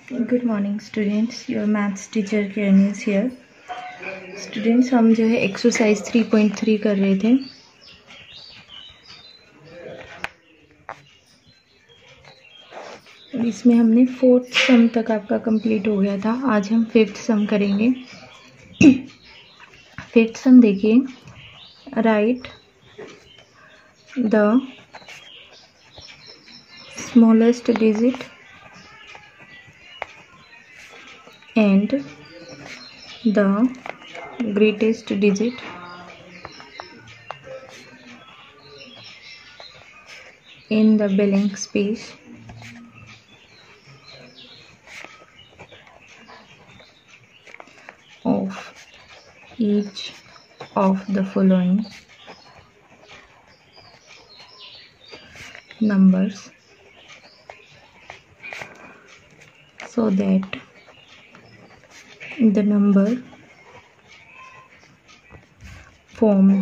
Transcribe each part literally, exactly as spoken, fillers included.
Good morning students, your maths teacher Kiran is here. Students, हम जो है एक्सरसाइज थ्री पॉइंट थ्री कर रहे थे। इसमें हमने फोर्थ सम तक आपका कंप्लीट हो गया था। आज हम फिफ्थ सम करेंगे। फिफ्थ सम देखिए, right the smallest digit and the greatest digit in the blank space of each of the following numbers so that the number formed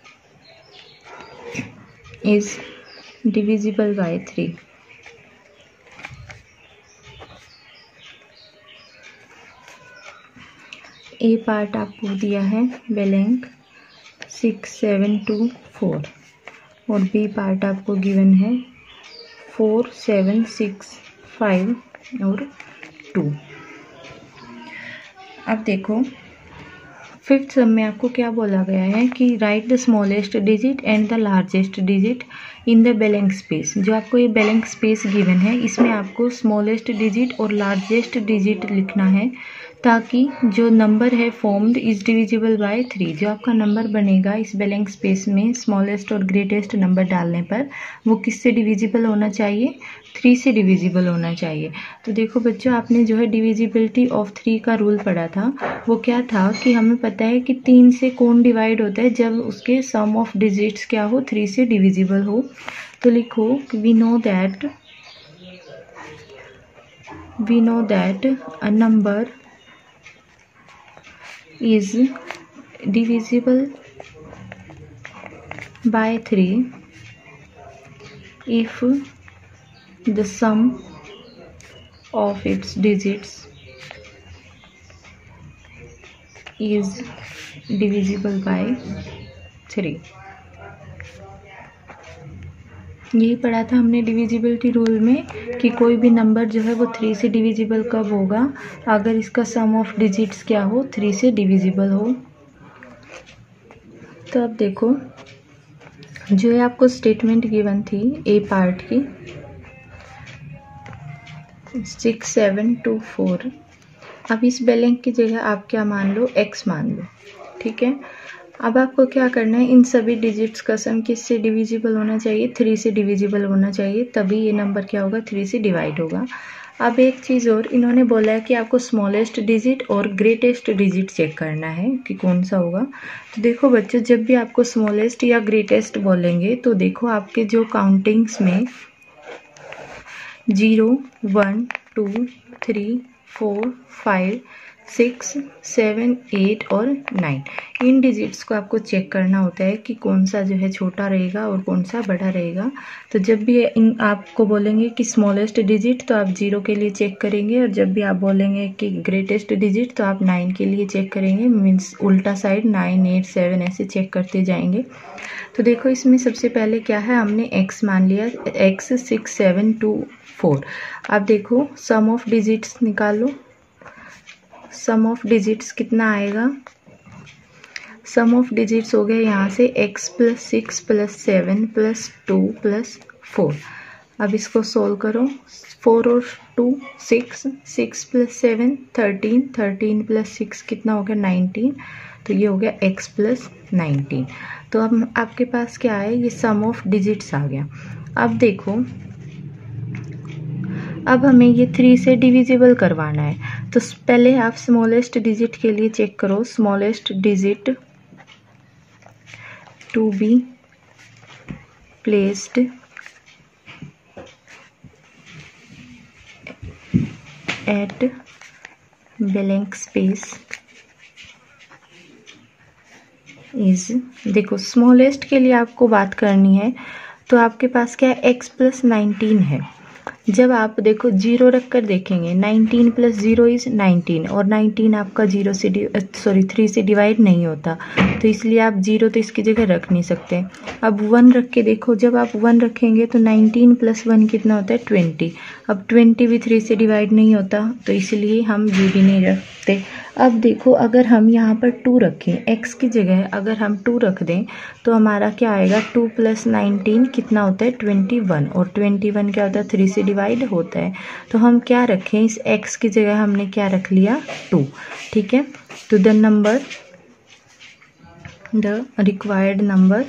is divisible by three. A part आपको दिया है blank six seven two four और B part आपको given है four seven six five और two. अब देखो, fifth सम में आपको क्या बोला गया है कि right the smallest digit and the largest digit in the blank space. जो आपको ये ब्लैंक स्पेस गिवन है, इसमें आपको स्मॉलेस्ट डिजिट और लार्जेस्ट डिजिट लिखना है ताकि जो नंबर है formed is divisible by three. जो आपका नंबर बनेगा इस ब्लैंक स्पेस में स्मॉलेस्ट और ग्रेटेस्ट नंबर डालने पर वो किससे डिविजिबल होना चाहिए? थ्री से डिविजिबल होना चाहिए। तो देखो बच्चों, आपने जो है डिविजिबिलिटी ऑफ थ्री का रूल पढ़ा था। वो क्या था कि हमें पता है कि तीन से कौन डिवाइड होता है जब उसके सम ऑफ डिजिट्स क्या हो, थ्री से डिविजिबल हो। तो लिखो, we know that we know that a number is divisible by three if the sum of its digits is divisible by three। यही पढ़ा था हमने डिविजिबिलिटी रूल में कि कोई भी नंबर जो है वो थ्री से डिविजिबल कब होगा? अगर इसका सम ऑफ डिजिट्स क्या हो, थ्री से डिविजिबल हो। तो अब देखो, जो है आपको स्टेटमेंट गिवन थी ए पार्ट की सिक्स सेवन टू फोर। अब इस ब्लैंक की जगह आप क्या मान लो? एक्स मान लो, ठीक है। अब आपको क्या करना है, इन सभी डिजिट्स का सम किससे डिविजिबल होना चाहिए? थ्री से डिविजिबल होना चाहिए, तभी ये नंबर क्या होगा? थ्री से डिवाइड होगा। अब एक चीज़ और, इन्होंने बोला है कि आपको स्मॉलेस्ट डिजिट और ग्रेटेस्ट डिजिट चेक करना है कि कौन सा होगा। तो देखो बच्चों, जब भी आपको स्मॉलेस्ट या ग्रेटेस्ट बोलेंगे तो देखो आपके जो काउंटिंग्स में zero one two three four five six seven eight और नाइन, इन डिजिट्स को आपको चेक करना होता है कि कौन सा जो है छोटा रहेगा और कौन सा बड़ा रहेगा। तो जब भी इन आपको बोलेंगे कि स्मॉलेस्ट डिजिट तो आप जीरो के लिए चेक करेंगे, और जब भी आप बोलेंगे कि ग्रेटेस्ट डिजिट तो आप नाइन के लिए चेक करेंगे। मीन्स उल्टा साइड नाइन एट सेवन ऐसे चेक करते जाएंगे। तो देखो, इसमें सबसे पहले क्या है, हमने एक्स मान लिया, X six seven two four. अब देखो सम ऑफ डिजिट्स निकालो। सम ऑफ डिजिट्स कितना आएगा? सम ऑफ डिजिट्स हो गया यहाँ से X plus six plus seven plus two plus four. अब इसको सोल्व करो। फोर और two six, six plus seven thirteen, thirteen plus six कितना हो गया? नाइनटीन। तो ये हो गया एक्स प्लस नाइनटीन। तो अब आपके पास क्या है? ये सम ऑफ डिजिट्स आ गया। अब देखो, अब हमें ये थ्री से डिविजिबल करवाना है। तो पहले आप स्मॉलेस्ट डिजिट के लिए चेक करो। Smallest digit to be placed at blank space is, देखो स्मॉलेस्ट के लिए आपको बात करनी है तो आपके पास क्या है? एक्स प्लस नाइनटीन है। जब आप देखो जीरो रख कर देखेंगे, nineteen plus zero is nineteen, और नाइनटीन आपका जीरो से सॉरी थ्री से डिवाइड नहीं होता, तो इसलिए आप जीरो तो इसकी जगह रख नहीं सकते। अब वन रख के देखो, जब आप वन रखेंगे तो नाइनटीन प्लस वन कितना होता है ट्वेंटी। अब ट्वेंटी भी थ्री से डिवाइड नहीं होता, तो इसलिए हम ये भी नहीं रखते। अब देखो अगर हम यहाँ पर टू रखें, एक्स की जगह अगर हम टू रख दें तो हमारा क्या आएगा, टू प्लस नाइनटीन कितना होता है ट्वेंटी वन, और ट्वेंटी वन क्या होता है थ्री से डिवाइड होता है। तो हम क्या रखें, इस एक्स की जगह हमने क्या रख लिया, टू। ठीक है, तो the number the required number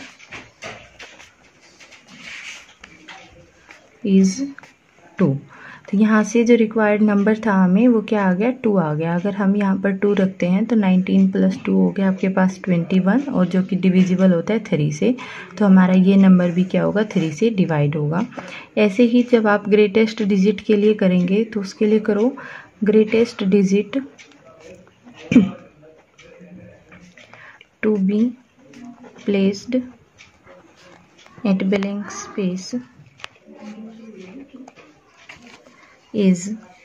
is two. तो यहाँ से जो रिक्वायर्ड नंबर था हमें वो क्या आ गया, टू आ गया। अगर हम यहाँ पर टू रखते हैं तो नाइनटीन प्लस टू हो गया आपके पास ट्वेंटी वन, और जो कि डिविजिबल होता है थ्री से, तो हमारा ये नंबर भी क्या होगा, थ्री से डिवाइड होगा। ऐसे ही जब आप ग्रेटेस्ट डिजिट के लिए करेंगे तो उसके लिए करो greatest digit to be placed at blank space is.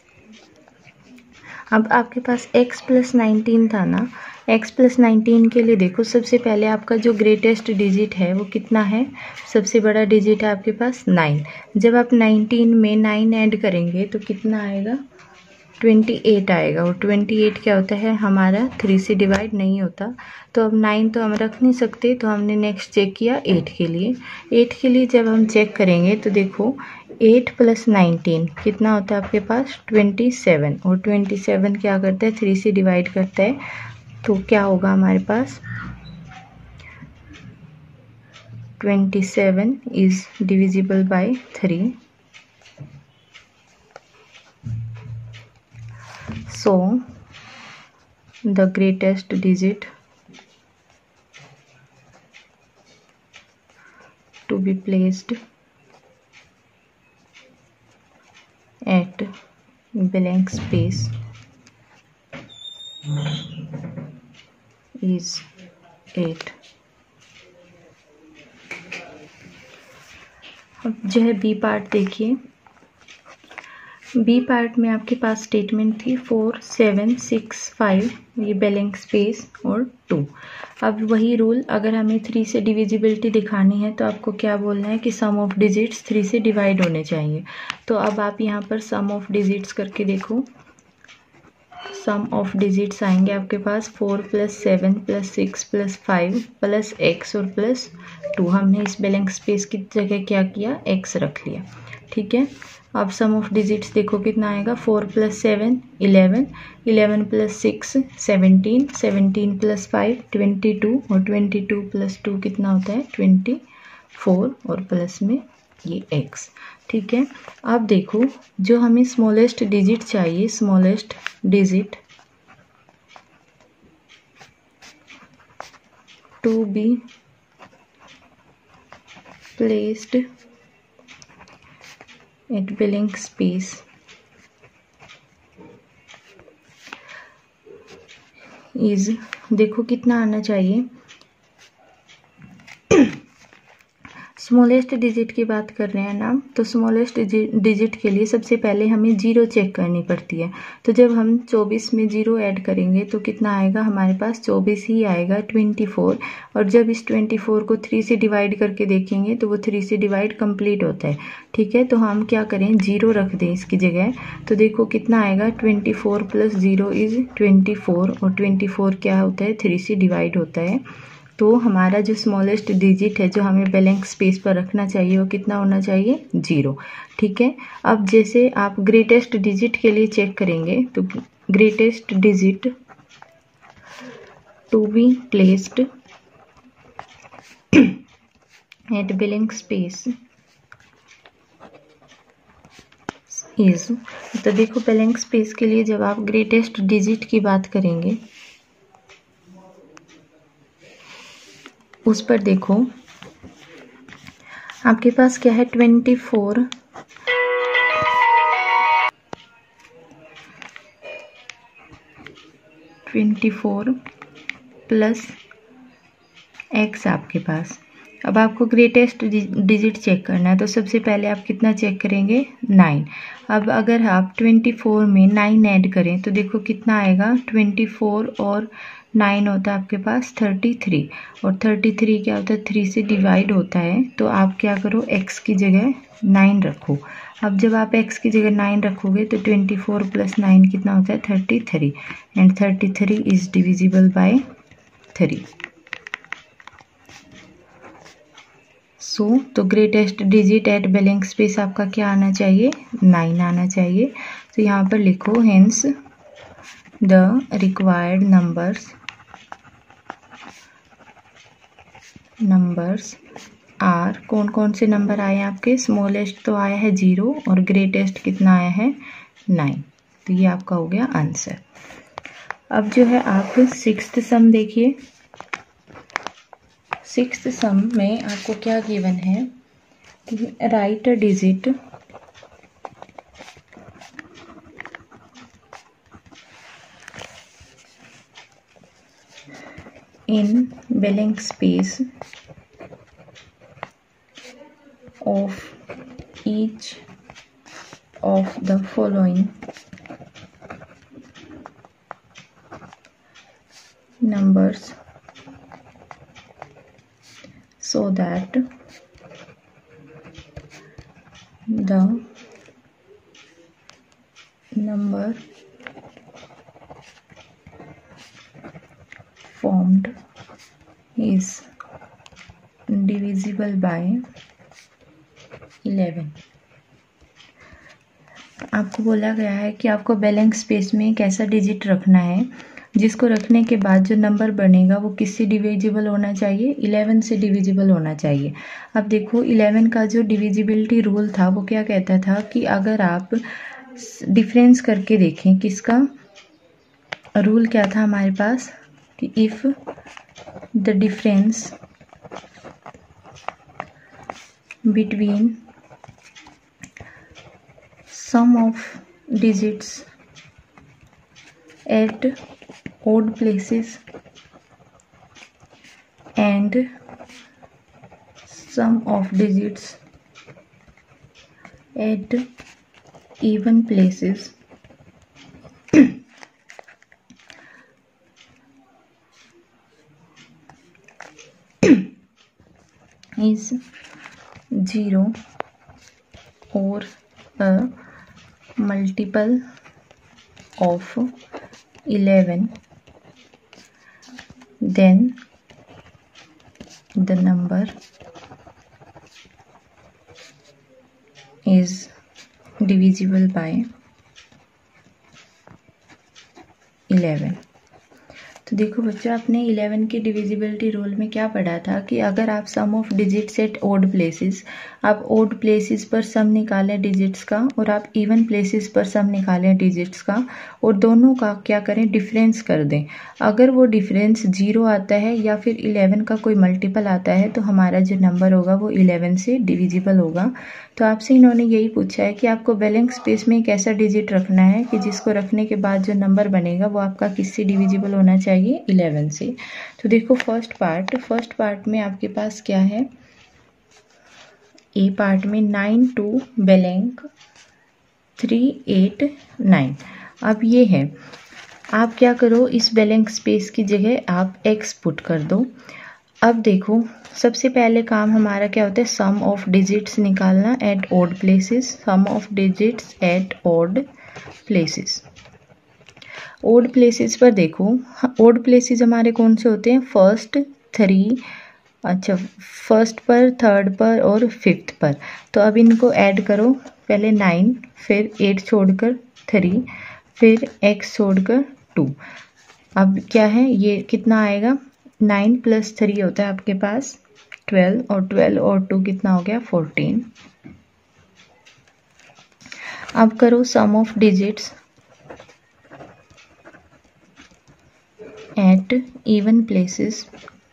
अब आपके पास x प्लस नाइनटीन था ना, x प्लस नाइनटीन के लिए देखो सबसे पहले आपका जो ग्रेटेस्ट डिजिट है वो कितना है, सबसे बड़ा डिजिट है आपके पास नाइन। जब आप नाइनटीन में नाइन ऐड करेंगे तो कितना आएगा, ट्वेंटी एट आएगा, और ट्वेंटी एट क्या होता है हमारा थ्री से डिवाइड नहीं होता। तो अब नाइन तो हम रख नहीं सकते, तो हमने नेक्स्ट चेक किया एट के लिए। एट के लिए जब हम चेक करेंगे तो देखो एट प्लस नाइनटीन कितना होता है आपके पास, ट्वेंटी सेवन, और ट्वेंटी सेवन क्या करता है, थ्री से डिवाइड करता है। तो क्या होगा हमारे पास, twenty seven is divisible by three. So the greatest digit to be placed at blank space is eight। अब जो है बी पार्ट देखिए, बी पार्ट में आपके पास स्टेटमेंट थी फोर सेवन सिक्स फाइव, ये ब्लैंक स्पेस और टू। अब वही रूल, अगर हमें थ्री से डिविजिबिलिटी दिखानी है तो आपको क्या बोलना है कि सम ऑफ डिजिट्स थ्री से डिवाइड होने चाहिए। तो अब आप यहाँ पर सम ऑफ डिजिट्स करके देखो, सम ऑफ डिजिट्स आएंगे आपके पास four plus seven plus six plus five plus X और प्लस टू। हमने इस ब्लैंक स्पेस की जगह क्या किया, एक्स रख लिया। ठीक है, अब सम ऑफ डिजिट्स देखो कितना आएगा, four plus seven eleven, eleven plus six seventeen, seventeen plus five twenty two, और ट्वेंटी टू प्लस टू कितना होता है ट्वेंटी फोर, और प्लस में ये एक्स। ठीक है, अब देखो जो हमें स्मॉलेस्ट डिजिट चाहिए, smallest digit to be placed at blank space is, देखो कितना आना चाहिए। स्मॉलेस्ट डिजिट की बात कर रहे हैं ना, तो स्मॉलेस्ट डिजिट के लिए सबसे पहले हमें जीरो चेक करनी पड़ती है। तो जब हम चौबीस में जीरो ऐड करेंगे तो कितना आएगा हमारे पास, चौबीस ही आएगा, ट्वेंटी फोर। और जब इस ट्वेंटी फोर को थ्री से डिवाइड करके देखेंगे तो वो थ्री से डिवाइड कंप्लीट होता है। ठीक है, तो हम क्या करें, जीरो रख दें इसकी जगह। तो देखो कितना आएगा, twenty four plus zero is twenty four, और ट्वेंटी फोर क्या होता है, थ्री से डिवाइड होता है। तो हमारा जो स्मॉलेस्ट डिजिट है जो हमें ब्लैंक स्पेस पर रखना चाहिए वो कितना होना चाहिए, जीरो। ठीक है, अब जैसे आप ग्रेटेस्ट डिजिट के लिए चेक करेंगे तो greatest digit to be placed at blank space is. तो देखो ब्लैंक स्पेस के लिए जब आप ग्रेटेस्ट डिजिट की बात करेंगे उस पर देखो आपके पास क्या है, twenty four twenty four plus X आपके पास। अब आपको ग्रेटेस्ट डिजिट चेक करना है, तो सबसे पहले आप कितना चेक करेंगे, नाइन। अब अगर आप ट्वेंटी फोर में नाइन ऐड करें तो देखो कितना आएगा, ट्वेंटी फोर और नाइन होता है आपके पास थर्टी थ्री, और थर्टी थ्री क्या होता है, थ्री से डिवाइड होता है। तो आप क्या करो, एक्स की जगह नाइन रखो। अब जब आप एक्स की जगह नाइन रखोगे तो ट्वेंटी फोर प्लस नाइन कितना होता है, thirty three, and thirty three is divisible by three. So तो greatest digit at blank space आपका क्या आना चाहिए, नाइन आना चाहिए। तो यहाँ पर लिखो, hence the required numbers numbers are, कौन कौन से नंबर आए हैं आपके, स्मॉलेस्ट तो आया है जीरो और ग्रेटेस्ट कितना आया है, नाइन। तो ये आपका हो गया आंसर। अब जो है आप सिक्स्थ सम देखिए। सिक्स्थ सम में आपको क्या गिवन है कि write a digit in blank space of each of the following numbers so that the number formed is divisible by eleven. आपको बोला गया है कि आपको ब्लैंक स्पेस में एक ऐसा डिजिट रखना है जिसको रखने के बाद जो नंबर बनेगा वो किससे डिविजिबल होना चाहिए, इलेवन से डिविजिबल होना चाहिए। अब देखो इलेवन का जो डिविजिबिलिटी रूल था वो क्या कहता था कि अगर आप डिफरेंस करके देखें, किसका रूल क्या था हमारे पास, कि if the difference between sum of digits at odd places and sum of digits at even places is zero or a multiple of eleven, then the number is divisible by eleven. तो देखो बच्चों, आपने eleven के divisibility rule में क्या पढ़ा था कि अगर आप sum of digits at odd places, आप ओड प्लेसेस पर सम निकालें डिजिट्स का और आप इवन प्लेसेस पर सम निकालें डिजिट्स का, और दोनों का क्या करें, डिफरेंस कर दें। अगर वो डिफरेंस जीरो आता है या फिर इलेवन का कोई मल्टीपल आता है तो हमारा जो नंबर होगा वो इलेवन से डिविजिबल होगा। तो आपसे इन्होंने यही पूछा है कि आपको ब्लैंक स्पेस में एक ऐसा डिजिट रखना है कि जिसको रखने के बाद जो नंबर बनेगा वो आपका किससे डिविजिबल होना चाहिए, इलेवन से। तो देखो फर्स्ट पार्ट फर्स्ट पार्ट में आपके पास क्या है, ए पार्ट में nine two blank three eight nine. अब ये है, आप क्या करो, इस ब्लैंक स्पेस की जगह आप एक्स पुट कर दो। अब देखो सबसे पहले काम हमारा क्या होता है, सम ऑफ डिजिट्स निकालना at odd places, sum of digits at odd places. Odd places पर देखो, ऑड प्लेसेस हमारे कौन से होते हैं, फर्स्ट, थ्री, अच्छा फर्स्ट पर, थर्ड पर और फिफ्थ पर। तो अब इनको ऐड करो, पहले नाइन, फिर एट छोड़कर थ्री, फिर एक्स छोड़कर टू। अब क्या है, ये कितना आएगा, नाइन प्लस थ्री होता है आपके पास ट्वेल्व, और ट्वेल्व और टू कितना हो गया, फोर्टीन। अब करो sum of digits at even places.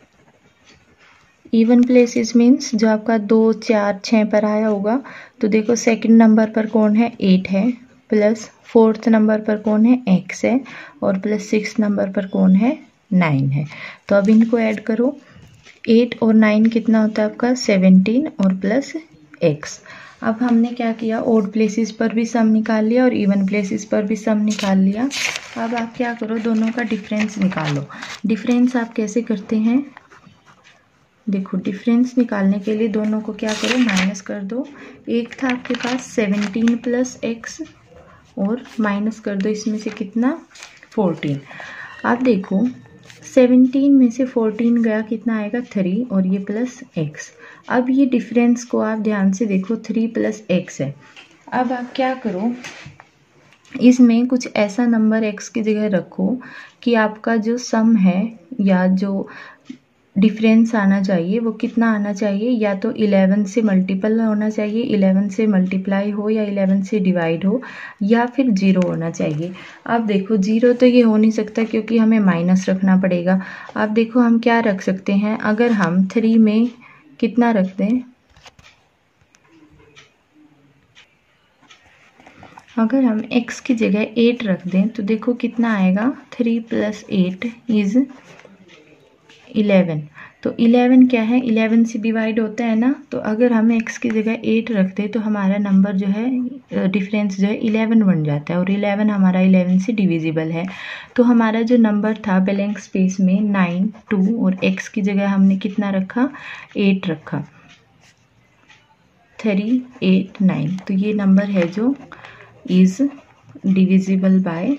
Even places means जो आपका दो, चार, छः पर आया होगा। तो देखो सेकंड नंबर पर कौन है, एट है, प्लस फोर्थ नंबर पर कौन है, एक्स है, और प्लस सिक्स नंबर पर कौन है, नाइन है। तो अब इनको ऐड करो, एट और नाइन कितना होता है आपका सेवनटीन और प्लस एक्स। अब हमने क्या किया, ओड प्लेसेस पर भी सम निकाल लिया और इवन प्लेसेस पर भी सम निकाल लिया। अब आप क्या करो, दोनों का डिफरेंस निकालो। डिफरेंस आप कैसे करते हैं, देखो डिफरेंस निकालने के लिए दोनों को क्या करो, माइनस कर दो। एक था आपके पास सेवनटीन प्लस एक्स और माइनस कर दो इसमें से कितना, फोर्टीन। आप देखो सेवनटीन में से फोर्टीन गया, कितना आएगा थ्री, और ये प्लस एक्स। अब ये डिफरेंस को आप ध्यान से देखो, थ्री प्लस एक्स है। अब आप क्या करो, इसमें कुछ ऐसा नंबर एक्स की जगह रखो कि आपका जो सम है या जो डिफरेंस आना चाहिए वो कितना आना चाहिए, या तो इलेवन से मल्टीपल होना चाहिए, इलेवन से मल्टीप्लाई हो या इलेवन से डिवाइड हो, या फिर जीरो होना चाहिए। अब देखो जीरो तो ये हो नहीं सकता क्योंकि हमें माइनस रखना पड़ेगा। अब देखो हम क्या रख सकते हैं, अगर हम थ्री में कितना रख दें, अगर हम x की जगह एट रख दें तो देखो कितना आएगा, three plus eight is eleven. तो इलेवन क्या है, इलेवन से डिवाइड होता है ना, तो अगर हम x की जगह एट रख दें तो हमारा नंबर जो है, डिफरेंस जो है इलेवन बन जाता है, और इलेवन हमारा इलेवन से डिविजिबल है। तो हमारा जो नंबर था ब्लैंक स्पेस में नाइन टू, और x की जगह हमने कितना रखा, एट रखा, थ्री एट नाइन। तो ये नंबर है जो इज डिविजिबल बाय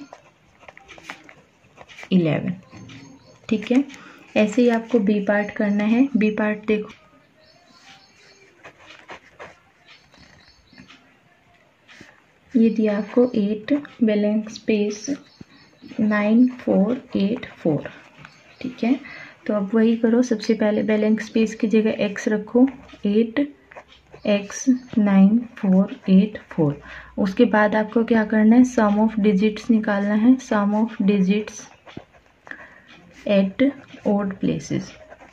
इलेवन। ठीक है, ऐसे ही आपको बी पार्ट करना है। बी पार्ट देखो, ये दिया आपको eight blank space nine four eight four. ठीक है, तो अब वही करो, सबसे पहले ब्लैंक स्पेस की जगह एक्स रखो, eight X nine four eight four. उसके बाद आपको क्या करना है, सम ऑफ डिजिट्स निकालना है, sum of digits at odd places.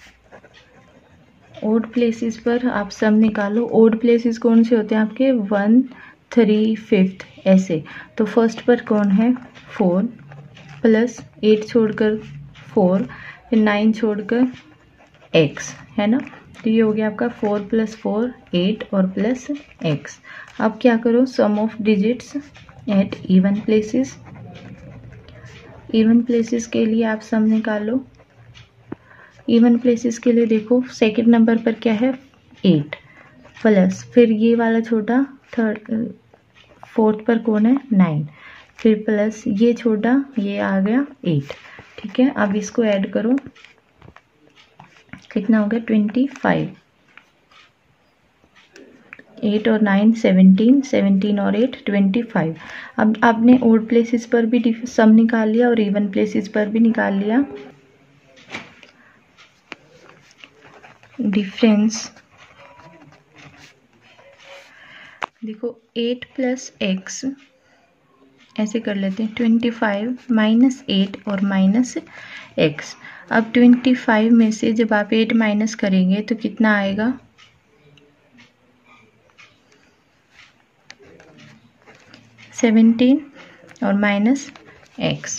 Odd places पर आप सम निकालो। ओड प्लेसेस कौन से होते हैं आपके, वन थ्री फिफ्थ ऐसे। तो फर्स्ट पर कौन है, फोर, प्लस एट छोड़कर फोर, फिर नाइन छोड़कर एक्स, है ना। तो ये हो गया आपका फोर प्लस फोर एट और प्लस एक्स। अब क्या करो, sum of digits at even places. Even places के लिए आप सम निकालो। इवन प्लेसेस के लिए देखो, सेकंड नंबर पर क्या है, एट, प्लस फिर ये वाला छोटा, थर्ड फोर्थ पर कौन है, नाइन, फिर प्लस ये छोटा, ये आ गया एट। ठीक है, अब इसको ऐड करो, कितना हो गया, ट्वेंटी फाइव। एट और नाइन सेवनटीन, सेवनटीन और एट ट्वेंटी फाइव। अब आपने ओड प्लेसेस पर भी सम निकाल लिया और इवन प्लेसेस पर भी निकाल लिया। डिफरेंस देखो, एट प्लस एक्स ऐसे कर लेते हैं, ट्वेंटी फाइव माइनस एट और माइनस एक्स। अब ट्वेंटी फाइव में से जब आप एट माइनस करेंगे तो कितना आएगा, सेवनटीन और माइनस एक्स।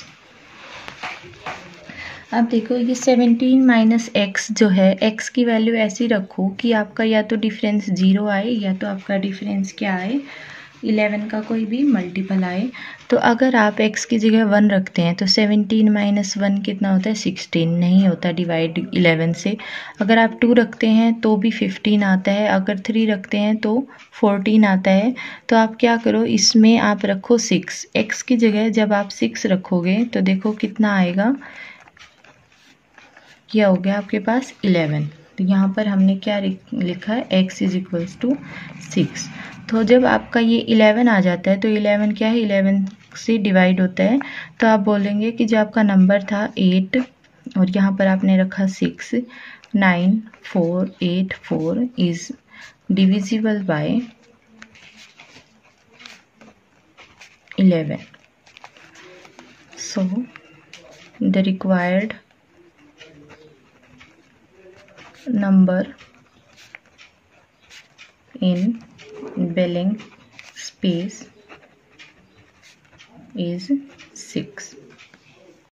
अब देखो ये सेवनटीन माइनस एक्स जो है, एक्स की वैल्यू ऐसी रखो कि आपका या तो डिफरेंस जीरो आए या तो आपका डिफरेंस क्या आए, इलेवन का कोई भी मल्टीपल आए। तो अगर आप x की जगह वन रखते हैं तो सेवनटीन माइनस वन कितना होता है, सिक्सटीन, नहीं होता डिवाइड इलेवन से। अगर आप टू रखते हैं तो भी फिफ्टीन आता है, अगर थ्री रखते हैं तो फोर्टीन आता है। तो आप क्या करो, इसमें आप रखो सिक्स, x की जगह जब आप सिक्स रखोगे तो देखो कितना आएगा, यह हो गया आपके पास इलेवन। तो यहाँ पर हमने क्या लिखा है, x is equals to six. तो जब आपका ये इलेवन आ जाता है तो इलेवन क्या है, इलेवन से डिवाइड होता है। तो आप बोलेंगे कि जो आपका नंबर था एट और यहाँ पर आपने रखा six, nine four eight four is divisible by eleven. So the required number in blank space is six.